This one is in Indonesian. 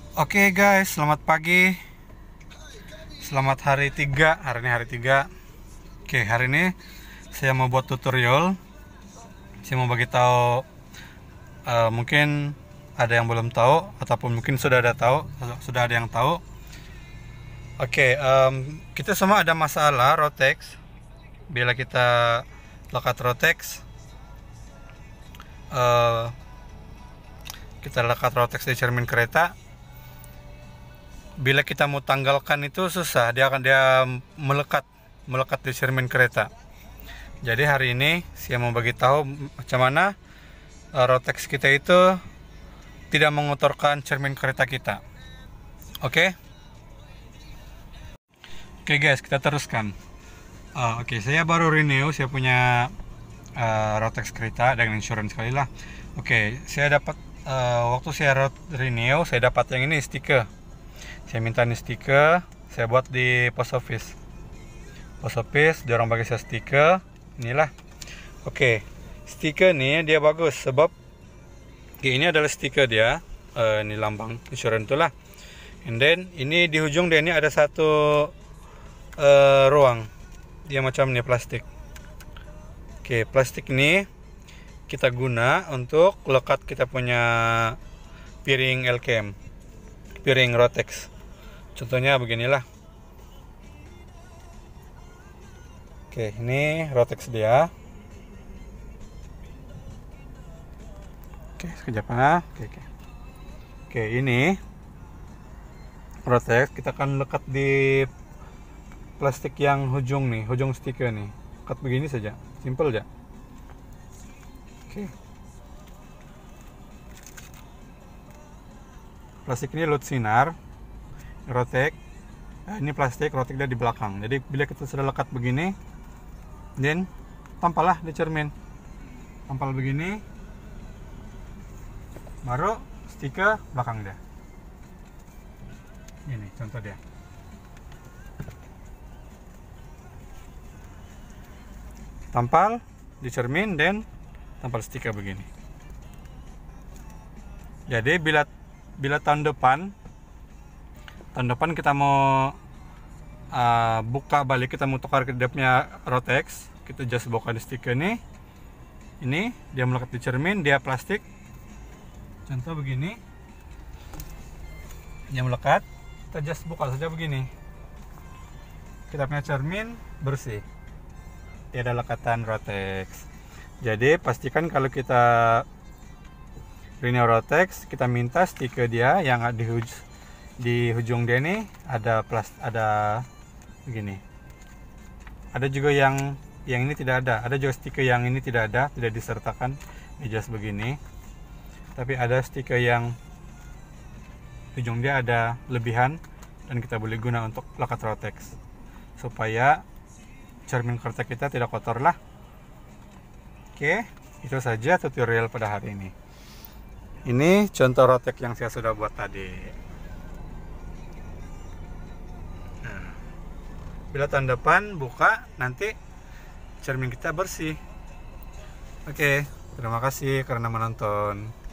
Oke guys, selamat pagi. Selamat hari 3. Hari ini hari 3. Oke, hari ini saya mau buat tutorial. Saya mau bagi tahu, mungkin ada yang belum tahu ataupun mungkin sudah ada yang tahu. Oke, kita semua ada masalah Rotex. Bila kita lekat Rotex, di cermin kereta. Bila kita mau tanggalkan itu susah, dia melekat di cermin kereta. Jadi hari ini saya mau bagi tahu macam mana Rotex kita itu tidak mengotorkan cermin kereta kita. Oke? Oke guys, kita teruskan. Oke, saya baru renew, saya punya Rotex kereta dengan insurance sekali lah. Oke, saya dapat waktu saya renew, saya dapat yang ini stiker. Saya minta nih stiker, saya buat di post office. Dia orang bagi saya stiker, inilah. Oke, stiker nih dia bagus sebab ini adalah stiker dia, ini lambang insurance itulah. And then ini di ujung dia ini ada satu ruang, dia macam ini plastik. Oke, plastik ini kita guna untuk lekat kita punya piring LKM, piring Rotex. Contohnya beginilah. Oke, ini Rotex dia. Oke, sekejap ya. Oke, ini Rotex kita akan lekat di plastik yang ujung nih, ujung stiker nih. Lekat begini saja, simple aja. Oke. Plastik ini lut sinar Rotex. Ini plastik Rotex dia di belakang. Jadi bila kita sudah lekat begini, then tampallah di cermin. Tampal begini, baru stiker belakang dia. Ini contoh dia. Tampal di cermin, dan tampal stiker begini. Jadi bila tahun depan kita mau buka balik, kita mau tukar ke dia punya Rotex, kita just buka di stiker nih. Ini dia melekat di cermin, dia plastik. Contoh begini, dia melekat, kita just buka saja begini. Kita punya cermin bersih, tidak ada lekatan Rotex. Jadi pastikan kalau kita renew Rotex, kita minta stiker dia yang di ujung dia ini ada begini. Ada juga yang ini tidak ada. Ada juga stiker yang ini tidak ada, tidak disertakan, ini just begini. Tapi ada stiker yang ujung dia ada lebihan dan kita boleh guna untuk lekat Rotex supaya cermin kereta kita tidak kotor lah. Oke, itu saja tutorial pada hari ini. Ini contoh Rotex yang saya sudah buat tadi. Bila tahun depan buka, nanti cermin kita bersih. Oke, terima kasih karena menonton.